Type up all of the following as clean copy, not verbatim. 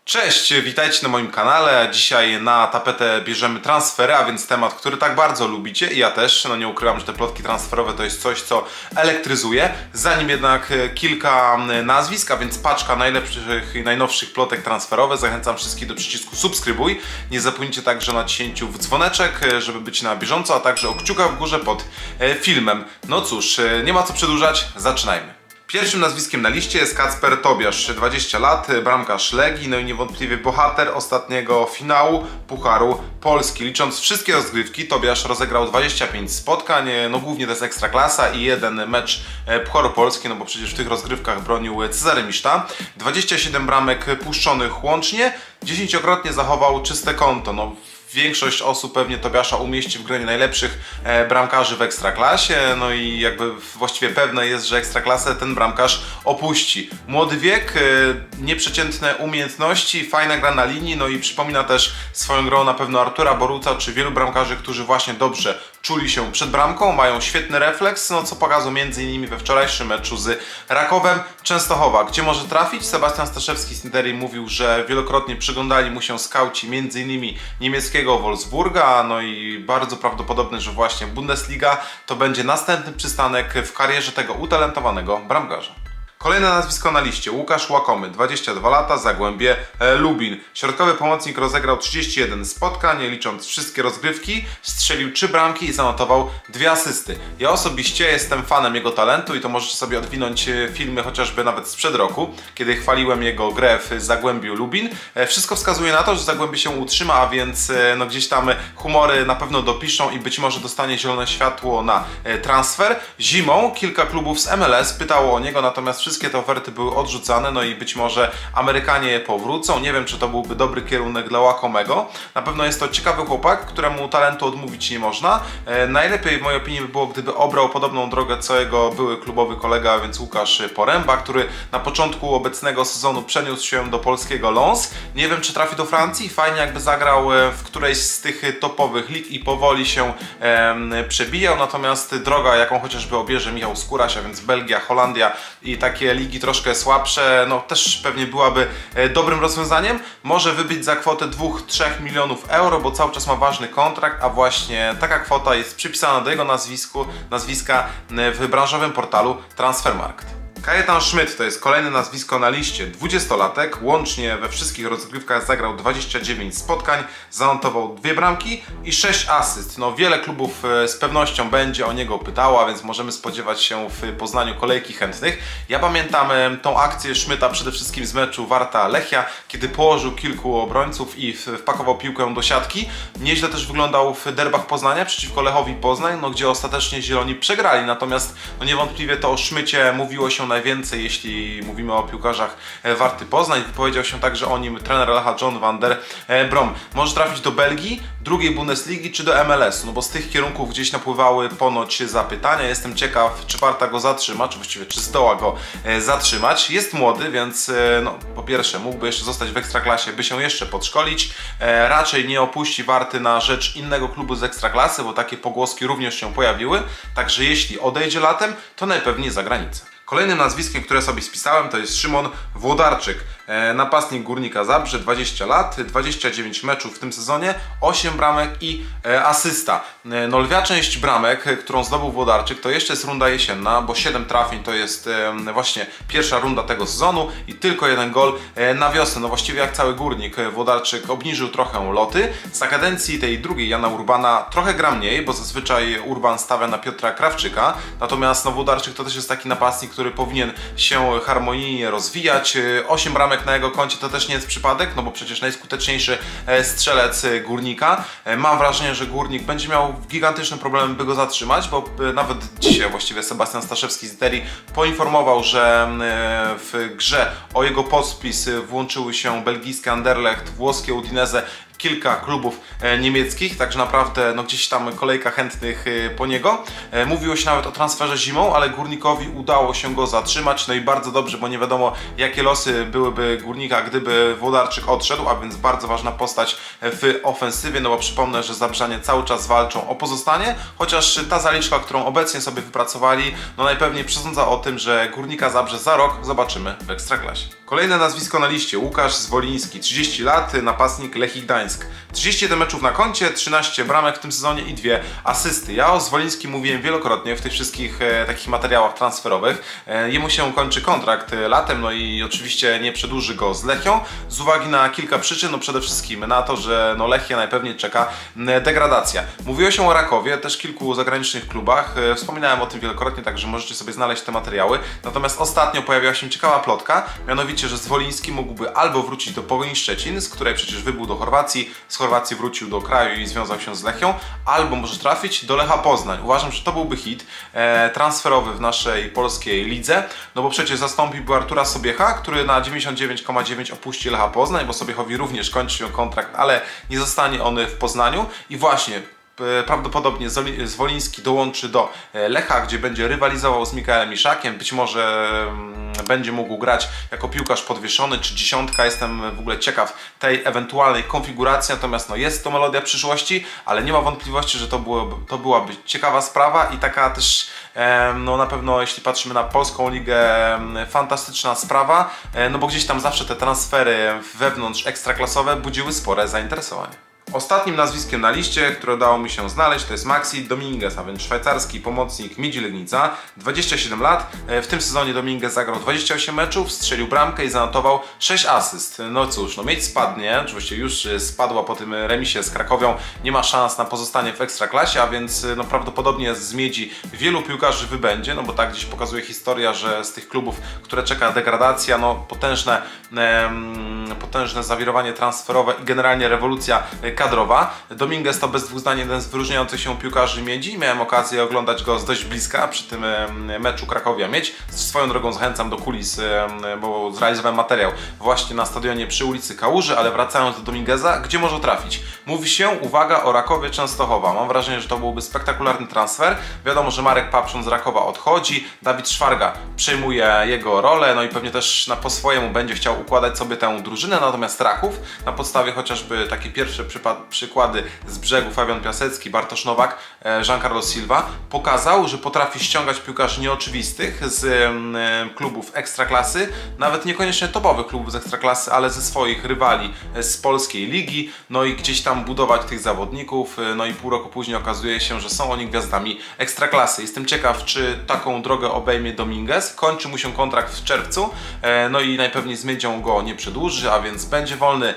Cześć, witajcie na moim kanale. Dzisiaj na tapetę bierzemy transfery, a więc temat, który tak bardzo lubicie i ja też. No nie ukrywam, że te plotki transferowe to jest coś, co elektryzuje. Zanim jednak kilka nazwisk, a więc paczka najlepszych i najnowszych plotek transferowych. Zachęcam wszystkich do przycisku subskrybuj. Nie zapomnijcie także o naciśnięciu w dzwoneczek, żeby być na bieżąco, a także o kciuka w górze pod filmem. No cóż, nie ma co przedłużać, zaczynajmy. Pierwszym nazwiskiem na liście jest Kacper Tobiasz, 20 lat, bramkarz Legii, no i niewątpliwie bohater ostatniego finału Pucharu Polski. Licząc wszystkie rozgrywki, Tobiasz rozegrał 25 spotkań, no głównie to jest Ekstraklasa i jeden mecz Pucharu Polski, no bo przecież w tych rozgrywkach bronił Cezary Miszta. 27 bramek puszczonych łącznie, 10-krotnie zachował czyste konto. No, większość osób pewnie Tobiasza umieści w gronie najlepszych bramkarzy w Ekstraklasie, no i jakby właściwie pewne jest, że Ekstraklasę ten bramkarz opuści. Młody wiek, nieprzeciętne umiejętności, fajna gra na linii, no i przypomina też swoją grą na pewno Artura Boruca, czy wielu bramkarzy, którzy właśnie dobrze czuli się przed bramką, mają świetny refleks, no co pokazał m.in. we wczorajszym meczu z Rakowem Częstochowa. Gdzie może trafić? Sebastian Staszewski z Interii mówił, że wielokrotnie przyglądali mu się skauci m.in. niemieckiego Wolfsburga, no i bardzo prawdopodobne, że właśnie Bundesliga to będzie następny przystanek w karierze tego utalentowanego bramkarza. Kolejne nazwisko na liście, Łukasz Łakomy, 22 lata, Zagłębie Lubin. Środkowy pomocnik rozegrał 31 spotkań, licząc wszystkie rozgrywki, strzelił 3 bramki i zanotował 2 asysty. Ja osobiście jestem fanem jego talentu i to możecie sobie odwinąć filmy chociażby nawet sprzed roku, kiedy chwaliłem jego grę w Zagłębiu Lubin. Wszystko wskazuje na to, że Zagłębie się utrzyma, a więc no gdzieś tam humory na pewno dopiszą i być może dostanie zielone światło na transfer. Zimą kilka klubów z MLS pytało o niego, natomiast wszystkie te oferty były odrzucane, no i być może Amerykanie powrócą. Nie wiem, czy to byłby dobry kierunek dla Łakomego. Na pewno jest to ciekawy chłopak, któremu talentu odmówić nie można. Najlepiej w mojej opinii by było, gdyby obrał podobną drogę co jego były klubowy kolega, a więc Łukasz Poręba, który na początku obecnego sezonu przeniósł się do polskiego Lens. Nie wiem, czy trafi do Francji. Fajnie jakby zagrał w którejś z tych topowych lig i powoli się przebijał. Natomiast droga, jaką chociażby obierze Michał Skóraś, a więc Belgia, Holandia i takie ligi troszkę słabsze, no też pewnie byłaby dobrym rozwiązaniem. Może wybić za kwotę 2-3 milionów euro, bo cały czas ma ważny kontrakt, a właśnie taka kwota jest przypisana do jego nazwiska w branżowym portalu Transfermarkt. Kajetan Schmidt to jest kolejne nazwisko na liście, 20-latek, łącznie we wszystkich rozgrywkach zagrał 29 spotkań, zanotował 2 bramki i 6 asyst. No wiele klubów z pewnością będzie o niego pytało, a więc możemy spodziewać się w Poznaniu kolejki chętnych. Ja pamiętam tą akcję Schmidta przede wszystkim z meczu Warta Lechia, kiedy położył kilku obrońców i wpakował piłkę do siatki. Nieźle też wyglądał w derbach Poznania przeciwko Lechowi Poznań, no gdzie ostatecznie zieloni przegrali, natomiast no niewątpliwie to o Schmidcie mówiło się najwięcej, jeśli mówimy o piłkarzach Warty Poznań. Wypowiedział się także o nim trener Lecha John van der Brom. Może trafić do Belgii, drugiej Bundesligi czy do MLS, no bo z tych kierunków gdzieś napływały ponoć zapytania. Jestem ciekaw, czy Warta go zatrzyma, czy właściwie czy zdoła go zatrzymać. Jest młody, więc no, po pierwsze mógłby jeszcze zostać w Ekstraklasie, by się jeszcze podszkolić. Raczej nie opuści Warty na rzecz innego klubu z Ekstraklasy, bo takie pogłoski również się pojawiły. Także jeśli odejdzie latem, to najpewniej za granicę. Kolejnym nazwiskiem, które sobie spisałem, to jest Szymon Włodarczyk, napastnik Górnika Zabrze, 20 lat, 29 meczów w tym sezonie, 8 bramek i asysta. No lwia część bramek, którą zdobył Włodarczyk, to jeszcze jest runda jesienna, bo 7 trafień to jest właśnie pierwsza runda tego sezonu i tylko 1 gol na wiosnę. No właściwie jak cały Górnik, Włodarczyk obniżył trochę loty. Za kadencji tej drugiej Jana Urbana trochę gra mniej, bo zazwyczaj Urban stawia na Piotra Krawczyka, natomiast no, Włodarczyk to też jest taki napastnik, który powinien się harmonijnie rozwijać. 8 bramek na jego koncie to też nie jest przypadek, no bo przecież najskuteczniejszy strzelec Górnika. Mam wrażenie, że Górnik będzie miał gigantyczny problem, by go zatrzymać, bo nawet dzisiaj właściwie Sebastian Staszewski z Interii poinformował, że w grze o jego podpis włączyły się belgijskie Anderlecht, włoskie Udinese, kilka klubów niemieckich, także naprawdę no, gdzieś tam kolejka chętnych po niego. Mówiło się nawet o transferze zimą, ale Górnikowi udało się go zatrzymać, no i bardzo dobrze, bo nie wiadomo jakie losy byłyby Górnika, gdyby Włodarczyk odszedł, a więc bardzo ważna postać w ofensywie, no bo przypomnę, że Zabrzanie cały czas walczą o pozostanie, chociaż ta zaliczka, którą obecnie sobie wypracowali, no najpewniej przesądza o tym, że Górnika Zabrze za rok zobaczymy w Ekstraklasie. Kolejne nazwisko na liście, Łukasz Zwoliński, 30 lat, napastnik Lechii Gdańsk. 31 meczów na koncie, 13 bramek w tym sezonie i 2 asysty. Ja o Zwolińskim mówiłem wielokrotnie w tych wszystkich takich materiałach transferowych. Jemu się kończy kontrakt latem, no i oczywiście nie przedłuży go z Lechią z uwagi na kilka przyczyn, no przede wszystkim na to, że no Lechia najpewniej czeka degradacja. Mówiło się o Rakowie, też kilku zagranicznych klubach, wspominałem o tym wielokrotnie, także możecie sobie znaleźć te materiały. Natomiast ostatnio pojawiła się ciekawa plotka, mianowicie, że Zwoliński mógłby albo wrócić do Pogoni Szczecin, z której przecież wybył do Chorwacji, z Chorwacji wrócił do kraju i związał się z Lechią, albo może trafić do Lecha Poznań. Uważam, że to byłby hit transferowy w naszej polskiej lidze, no bo przecież zastąpiłby Artura Sobiecha, który na 99,9 opuści Lecha Poznań, bo Sobiechowi również kończy się kontrakt, ale nie zostanie on w Poznaniu i właśnie prawdopodobnie Zwoliński dołączy do Lecha, gdzie będzie rywalizował z Mikaelem Iszakiem. Być może będzie mógł grać jako piłkarz podwieszony czy dziesiątka. Jestem w ogóle ciekaw tej ewentualnej konfiguracji. Natomiast no, jest to melodia przyszłości, ale nie ma wątpliwości, że to byłaby ciekawa sprawa i taka też no, na pewno, jeśli patrzymy na polską ligę, fantastyczna sprawa, no bo gdzieś tam zawsze te transfery wewnątrz ekstraklasowe budziły spore zainteresowanie. Ostatnim nazwiskiem na liście, które udało mi się znaleźć, to jest Maxi Dominguez, a więc szwajcarski pomocnik Midzi Legnica, 27 lat. W tym sezonie Dominguez zagrał 28 meczów, strzelił bramkę i zanotował 6 asyst. No cóż, no Miedź spadnie, oczywiście już spadła po tym remisie z Krakowią, nie ma szans na pozostanie w Ekstraklasie, a więc no prawdopodobnie z Miedzi wielu piłkarzy wybędzie, no bo tak gdzieś pokazuje historia, że z tych klubów, które czeka degradacja, no potężne zawirowanie transferowe i generalnie rewolucja kadrowa. Dominguez to bez dwóch zdań jeden z wyróżniających się piłkarzy Miedzi. Miałem okazję oglądać go z dość bliska przy tym meczu Krakowia-Miedź. Swoją drogą zachęcam do kulis, bo zrealizowałem materiał właśnie na stadionie przy ulicy Kałuży, ale wracając do Domingueza, gdzie może trafić? Mówi się, uwaga, o Rakowie Częstochowa. Mam wrażenie, że to byłby spektakularny transfer. Wiadomo, że Marek Paprząt z Rakowa odchodzi, Dawid Szwarga przejmuje jego rolę, no i pewnie też po swojemu będzie chciał układać sobie tę drużynę, natomiast Raków, na podstawie chociażby takie pierwsze przykłady z brzegu, Fabian Piasecki, Bartosz Nowak, Giancarlo Silva, pokazał, że potrafi ściągać piłkarzy nieoczywistych z klubów ekstraklasy, nawet niekoniecznie topowych klubów z ekstraklasy, ale ze swoich rywali z polskiej ligi, no i gdzieś tam budować tych zawodników, no i pół roku później okazuje się, że są oni gwiazdami ekstraklasy. Jestem ciekaw, czy taką drogę obejmie Dominguez, kończy mu się kontrakt w czerwcu, no i najpewniej z Miedzią go nie przedłuży, a więc będzie wolny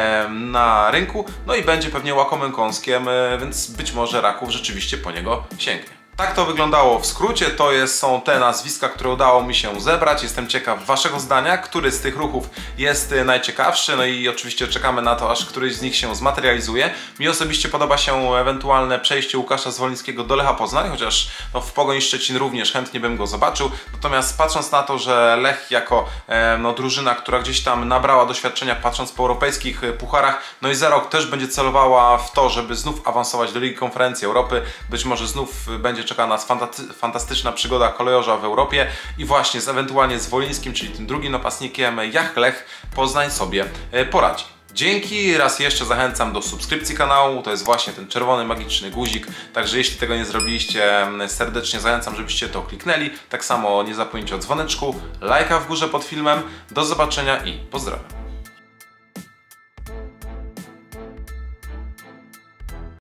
na rynku, no i będzie pewnie łakomym kąskiem, więc być może Raków rzeczywiście po niego sięgnie. Tak to wyglądało w skrócie, są te nazwiska, które udało mi się zebrać. Jestem ciekaw waszego zdania, który z tych ruchów jest najciekawszy, no i oczywiście czekamy na to, aż któryś z nich się zmaterializuje. Mi osobiście podoba się ewentualne przejście Łukasza Zwolińskiego do Lecha Poznań, chociaż no, w Pogoni Szczecin również chętnie bym go zobaczył. Natomiast patrząc na to, że Lech jako no, drużyna, która gdzieś tam nabrała doświadczenia patrząc po europejskich pucharach, no i za rok też będzie celowała w to, żeby znów awansować do Ligi Konferencji Europy, być może znów będzie czeka nas fantastyczna przygoda kolejorza w Europie i właśnie z ewentualnie Zwolińskim, czyli tym drugim napastnikiem, jak Lech Poznań sobie poradzi. Dzięki, raz jeszcze zachęcam do subskrypcji kanału, to jest właśnie ten czerwony magiczny guzik, także jeśli tego nie zrobiliście, serdecznie zachęcam, żebyście to kliknęli. Tak samo nie zapomnijcie o dzwoneczku, lajka w górze pod filmem, do zobaczenia i pozdrawiam.